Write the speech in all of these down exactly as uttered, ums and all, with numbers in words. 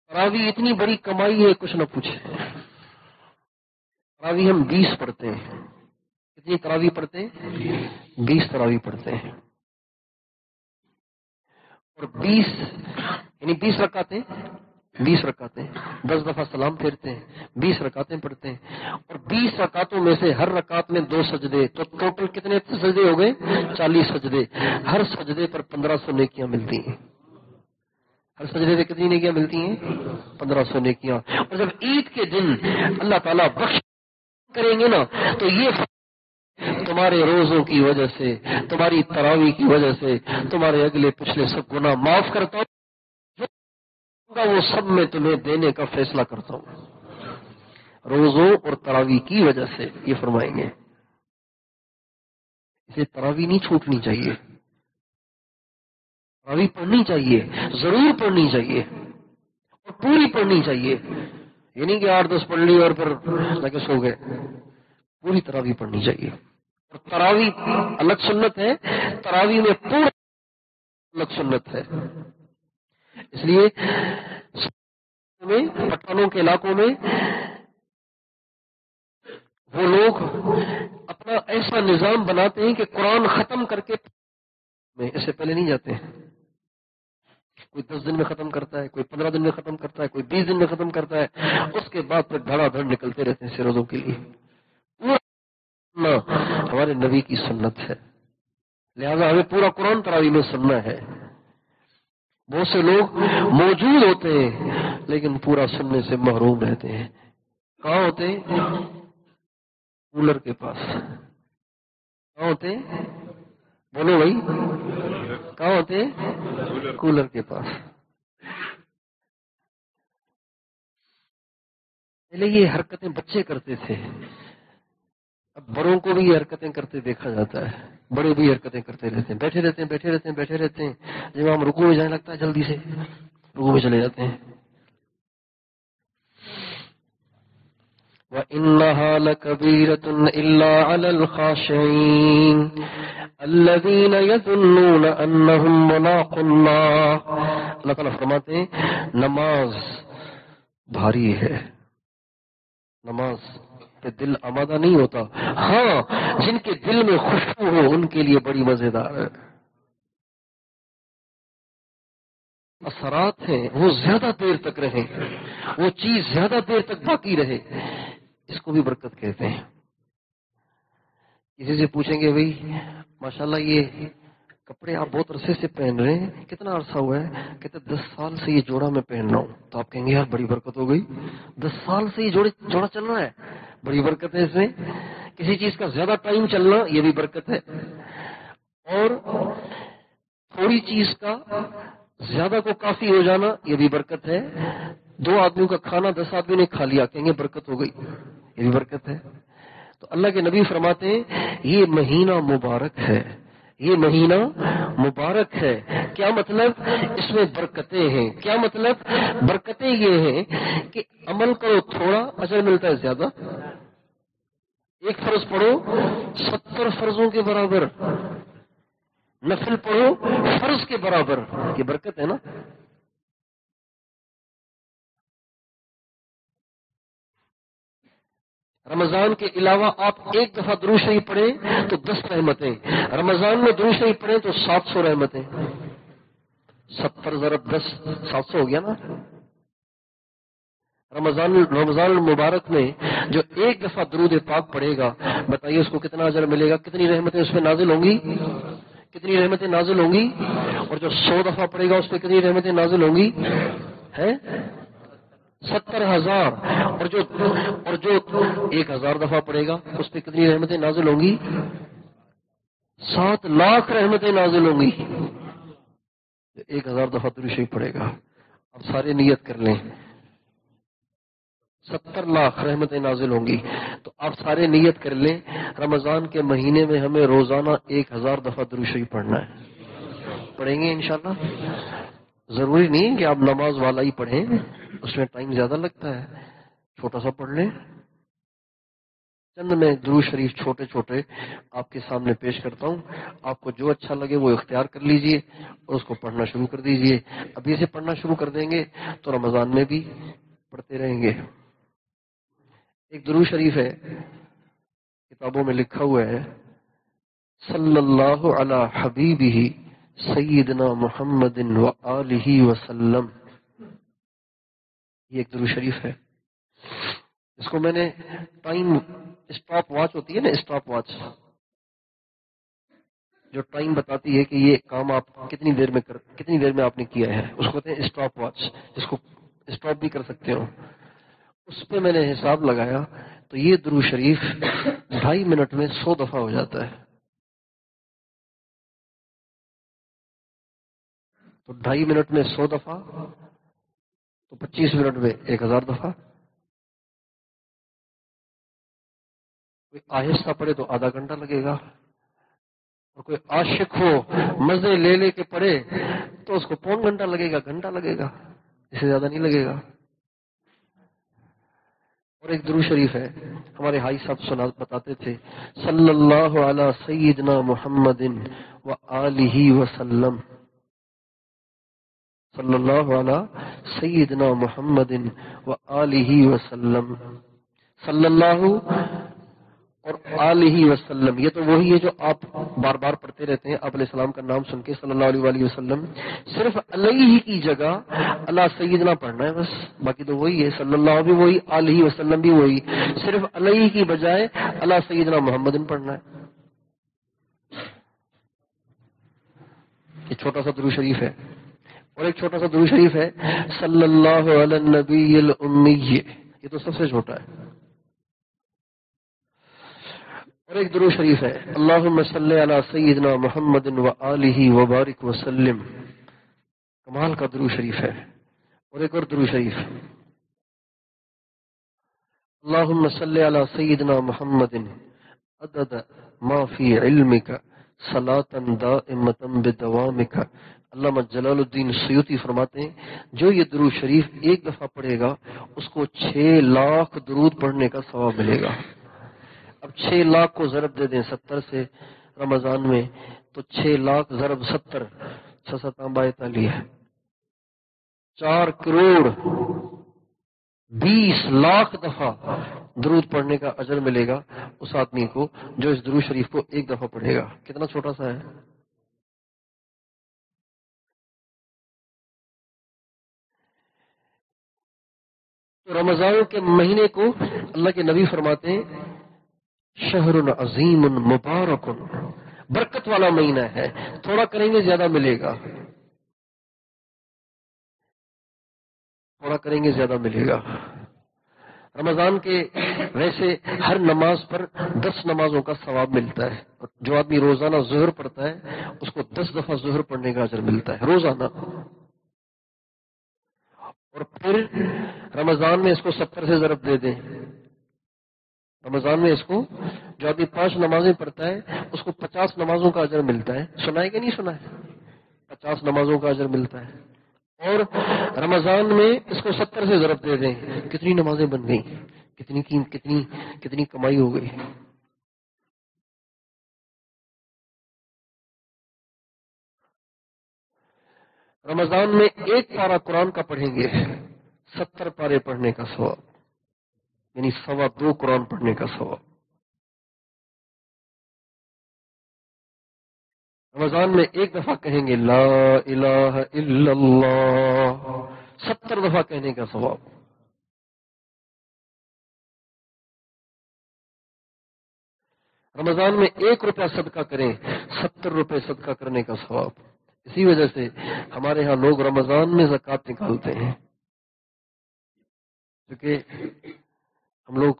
تراوی اتنی بڑی کمائی ہے کچھ نہ پوچھے. تراوی ہم بیس پڑھتے ہیں. کتنی تراوی پڑھتے ہیں؟ بیس تراوی پڑھتے ہیں. اور بیس یعنی بیس رکعتیں بیس رکعتیں دس دفعہ سلام پھیرتے ہیں، بیس رکعتیں پڑھتے ہیں، اور بیس رکعتوں میں سے ہر رکعت میں دو سجدے، تو ٹوٹل کتنے سجدے ہو گئے؟ چالیس سجدے. ہر سجدے پر پندرہ سو نیکیاں ملتی ہیں. ہر سجدے پہ کتنی نیکیاں ملتی ہیں؟ پندرہ سو نیکیاں. اور جب عید کے دن اللہ تعالیٰ بخش کریں گے نا تو یہ تمہارے روزوں کی وجہ سے، تمہاری تراوی کی وجہ سے تمہارے اگلے پچھلے سب گناہ معاف کرتا ہوں، وہ سب میں تمہیں دینے کا فیصلہ کرتا ہوں روزوں اور تراوی کی وجہ سے. یہ فرمائیں گے. اسے تراوی نہیں چھوٹنی چاہیے، تراوی پڑھنی چاہیے، ضرور پڑھنی چاہیے اور پوری پڑھنی چاہیے. یہ نہیں کہ آٹھ دس پڑھ لی اور پھر لگے سو گئے. پوری تراوی پڑھنی چاہیے. اور تراوی الگ سنت ہے، تراوی میں پورا الگ سنت ہے. اس لیے پٹھانوں کے علاقوں میں وہ لوگ اپنا ایسا نظام بناتے ہیں کہ قرآن ختم کر کے میں اس سے پہلے نہیں جاتے ہیں. کوئی دس دن میں ختم کرتا ہے، کوئی پندرہ دن میں ختم کرتا ہے، کوئی بیس دن میں ختم کرتا ہے. اس کے بعد پھر دھڑا دھڑ نکلتے رہتے ہیں روزوں کے لیے. ہمارے نبی کی سنت ہے، لہذا ہمیں پورا قرآن تراوی میں سننا ہے. بہت سے لوگ موجود ہوتے ہیں لیکن پورا سننے سے محروم رہتے ہیں. کہاں ہوتے ہیں؟ کولر کے پاس. کہاں ہوتے ہیں؟ بولو بھائی، کہاں ہوتے ہیں؟ کولر کے پاس. پہلے یہ حرکتیں بچے کرتے تھے، اب بڑوں کو بھی یہ حرکتیں کرتے دیکھا جاتا ہے. بڑے بھی حرکتیں کرتے رہتے ہیں، بیٹھے رہتے ہیں بیٹھے رہتے ہیں بیٹھے رہتے ہیں جب ہم رکوع میں جانے لگتا ہے جلدی سے رکوع میں چلے جاتے ہیں. وَإِنَّهَا لَكَبِيرَةٌ إِلَّا عَلَى الْخَاشِعِينَ الَّذِينَ يَظُنُّونَ أَنَّهُم مُّلَاقُو اللَّهِ. اللہ تعالیٰ فرماتے ہیں نماز بھاری ہے، نماز پہ دل آمادہ نہیں ہوتا. ہاں جن کے دل میں خوشبو ہو ان کے لیے بڑی مزیدار ہے. اثرات ہیں وہ زیادہ دیر تک رہیں، وہ چیز زیادہ دیر تک باقی رہے، اس کو بھی برکت کہتے ہیں. کسی سے پوچھیں گے بھائی ماشاءاللہ یہ کپڑے آپ بہت عرصے سے پہن رہے ہیں، کتنا عرصہ ہوا ہے؟ کہتے دس سال سے یہ جوڑا میں پہن رہا ہوں. تو آپ کہیں گے یار بڑی برکت ہو گئی، دس سال سے یہ جوڑے جوڑا چل رہا ہے، بڑی برکت ہے اس میں. کسی چیز کا زیادہ ٹائم چلنا یہ بھی برکت ہے، اور تھوڑی چیز کا زیادہ کو کافی ہو جانا یہ بھی برکت ہے. دو آدمیوں کا کھانا دس آدمی نے کھا لیا، کہیں گے برکت ہو گئی، یہ بھی برکت ہے. تو اللہ کے نبی فرماتے ہیں یہ مہینہ مبارک ہے، یہ مہینہ مبارک ہے. کیا مطلب؟ اس میں برکتیں ہیں. کیا مطلب؟ برکتیں یہ ہیں کہ عمل کرو تھوڑا اجر ملتا ہے زیادہ. ایک فرض پڑھو ستر فرضوں کے برابر، نفل پڑھو فرض کے برابر، یہ برکت ہے نا. رمضان کے علاوہ آپ ایک دفعہ درود شریف پڑھیں تو دس رحمتیں، رمضان میں درود شریف پڑھیں تو سات سو رحمتیں. ستر ضرب دس سات سو ہو گیا نا. رمضان رمضان المبارک میں جو ایک دفعہ درود پاک پڑھے گا بتائیے اس کو کتنا اجر ملے گا، کتنی رحمتیں اس پہ نازل ہوں گی، کتنی رحمتیں نازل ہوں گی. اور جو سو دفعہ پڑھے گا اس پہ کتنی رحمتیں نازل ہوں گی؟ ہے ستر ہزار. اور جو اور جو ایک ہزار دفعہ پڑھے گا اس پہ کتنی رحمتیں نازل ہوں گی؟ سات لاکھ رحمتیں نازل ہوں گی. ایک ہزار دفعہ درود شریف پڑھے گا. اب سارے نیت کر لیں، ستر لاکھ رحمتیں نازل ہوں گی. تو آپ سارے نیت کر لیں رمضان کے مہینے میں ہمیں روزانہ ایک ہزار دفعہ درود شریف پڑھنا ہے. پڑھیں گے انشاءاللہ. ضروری نہیں کہ آپ نماز والا ہی پڑھیں، اس میں ٹائم زیادہ لگتا ہے، چھوٹا سا پڑھ لیں. چند میں درود شریف چھوٹے چھوٹے آپ کے سامنے پیش کرتا ہوں. آپ کو جو اچھا لگے وہ اختیار کر لیجئے اور اس کو پڑھنا شروع کر دیجئے. ابھی سے پڑھنا شروع کر دیں گے تو رمضان میں بھی پڑھتے رہیں گے. ایک درود شریف ہے، کتابوں میں لکھا ہوا ہے صلی اللہ علی حبیبہ سیدنا محمد و آلہ وسلم. یہ ایک درود شریف ہے. اس کو میں نے ٹائم اسٹاپ واچ ہوتی ہے نا، اسٹاپ واچ جو ٹائم بتاتی ہے کہ یہ کام آپ کتنی دیر میں کر کتنی دیر میں آپ نے کیا ہے، اس کو کہتے ہیں اسٹاپ واچ. اس کو اسٹاپ بھی کر سکتے ہو. اس پہ میں نے حساب لگایا تو یہ درود شریف ڈھائی منٹ میں سو دفعہ ہو جاتا ہے. تو ڈھائی منٹ میں سو دفعہ تو پچیس منٹ میں ایک ہزار دفعہ. کوئی آہستہ پڑھے تو آدھا گھنٹہ لگے گا، اور کوئی عاشق ہو مزے لے لے کے پڑھے تو اس کو پون گھنٹہ لگے گا، گھنٹہ لگے گا، اس سے زیادہ نہیں لگے گا. اور ایک درود شریف ہے، ہمارے بھائی صاحب سنا بتاتے تھے صلی اللہ علی سیدنا محمد و آلہ وسلم. صلی اللہ علی سیدنا محمد و آلہ وسلم. صلی اللہ اور آلہ وسلم یہ تو وہی ہے جو آپ بار بار پڑھتے رہتے ہیں. آپ علیہ السلام کا نام سن کے صلی اللہ علیہ وآلہ وسلم، صرف علیہ کی جگہ اللہ سیدنا پڑھنا ہے بس، باقی تو وہی ہے. صلی اللہ بھی وہی، آلہ وسلم بھی وہی، صرف علیہ کی بجائے اللہ سیدنا محمد پڑھنا ہے. یہ چھوٹا سا درود شریف ہے. اور ایک چھوٹا سا درود شریف ہے صلی اللہ علی النبی الامی، یہ تو سب سے چھوٹا ہے. اور ایک درود شریف ہے اللہم صلی علی سیدنا محمد و آلہ وبارک وسلم. کمال کا درود شریف ہے. اور ایک اور درود شریف اللہم صلی علی سیدنا محمد عدد ما فی علمک صلاۃ دائمۃ بدوامک. علامہ جلال الدین سیوطی فرماتے ہیں جو یہ درود شریف ایک دفعہ پڑھے گا اس کو چھ لاکھ درود پڑھنے کا ثواب ملے گا. اب چھ لاکھ کو ضرب دے دیں ستر سے رمضان میں تو چھ لاکھ ضرب ستر چھ ستاں بائیتالیس ہے، چار کروڑ بیس لاکھ دفعہ درود پڑھنے کا اجر ملے گا اس آدمی کو جو اس درود شریف کو ایک دفعہ پڑھے گا. کتنا چھوٹا سا ہے. تو رمضان کے مہینے کو اللہ کے نبی فرماتے ہیں شہر عظیم مبارک، برکت والا مہینہ ہے. تھوڑا کریں گے زیادہ ملے گا، تھوڑا کریں گے زیادہ ملے گا. رمضان کے ویسے ہر نماز پر دس نمازوں کا ثواب ملتا ہے. جو آدمی روزانہ ظہر پڑھتا ہے اس کو دس دفعہ ظہر پڑھنے کا اجر ملتا ہے روزانہ. اور پھر رمضان میں اس کو ستر سے ضرب دے دیں. رمضان میں اس کو جو آدمی پانچ نمازیں پڑھتا ہے اس کو پچاس نمازوں کا اجر ملتا ہے. سنا ہے کہ نہیں سنا ہے؟ پچاس نمازوں کا اجر ملتا ہے. اور رمضان میں اس کو ستر سے ضرب دے دیں، کتنی نمازیں بن گئیں، کتنی کتنی کتنی کمائی ہو گئی. رمضان میں ایک پارہ قرآن کا پڑھیں گے ستر پارے پڑھنے کا ثواب، یعنی سوا دو قرآن پڑھنے کا ثواب. رمضان میں ایک دفعہ کہیں گے لا الہ الا اللہ، ستر دفعہ کہنے کا ثواب. رمضان میں ایک روپیہ صدقہ کریں ستر روپے صدقہ کرنے کا ثواب. اسی وجہ سے ہمارے ہاں لوگ رمضان میں زکوٰۃ نکالتے ہیں، کیونکہ ہم لوگ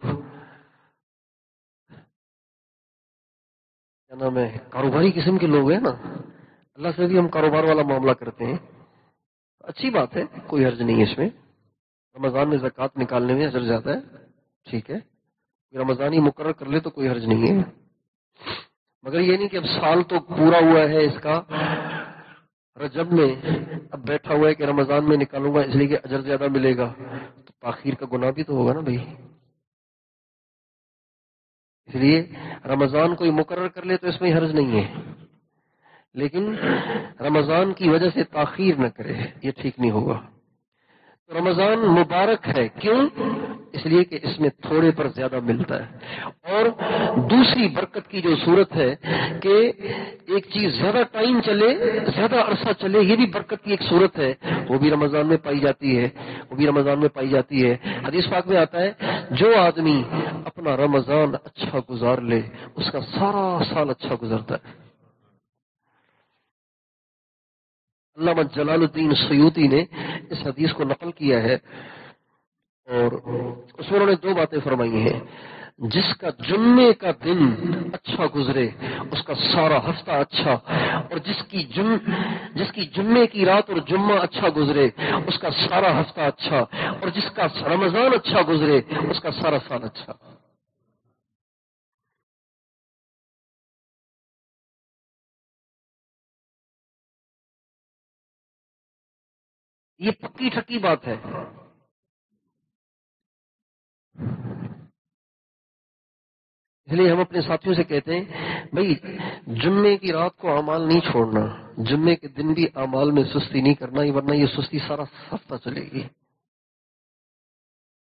کیا نام ہے کاروباری قسم کے لوگ ہیں نا، اللہ سے بھی ہم کاروبار والا معاملہ کرتے ہیں. اچھی بات ہے، کوئی حرج نہیں ہے اس میں. رمضان میں زکوٰۃ نکالنے میں اجر زیادہ ہے، ٹھیک ہے. رمضان ہی مقرر کر لے تو کوئی حرج نہیں ہے، مگر یہ نہیں کہ اب سال تو پورا ہوا ہے اس کا، رجب میں اب بیٹھا ہوا ہے کہ رمضان میں نکالوں گا اس لیے کہ اجر زیادہ ملے گا، تو تاخیر کا گناہ بھی تو ہوگا نا بھائی. اس لیے رمضان کوئی مقرر کر لے تو اس میں حرج نہیں ہے، لیکن رمضان کی وجہ سے تاخیر نہ کرے، یہ ٹھیک نہیں ہوگا۔ رمضان مبارک ہے، کیوں؟ اس لیے کہ اس میں تھوڑے پر زیادہ ملتا ہے، اور دوسری برکت کی جو صورت ہے کہ ایک چیز زیادہ ٹائم چلے، زیادہ عرصہ چلے، یہ بھی برکت کی ایک صورت ہے، وہ بھی رمضان میں پائی جاتی ہے، وہ بھی رمضان میں پائی جاتی ہے۔ حدیث پاک میں آتا ہے جو آدمی اپنا رمضان اچھا گزار لے اس کا سارا سال اچھا گزرتا ہے۔ علامہ جلال الدین سیوطی نے اس حدیث کو نقل کیا ہے، اور اس میں انہوں نے دو باتیں فرمائی ہیں۔ جس کا جمعے کا دن اچھا گزرے اس کا سارا ہفتہ اچھا، اور جس کی جم جس کی جمعے کی رات اور جمعہ اچھا گزرے اس کا سارا ہفتہ اچھا، اور جس کا رمضان اچھا گزرے اس کا سارا سال اچھا۔ یہ پکی ٹھکی بات ہے۔ اس لیے ہم اپنے ساتھیوں سے کہتے ہیں بھائی جمعے کی رات کو اعمال نہیں چھوڑنا، جمعے کے دن بھی اعمال میں سستی نہیں کرنا، ورنہ یہ سستی سارا ہفتہ چلے گی۔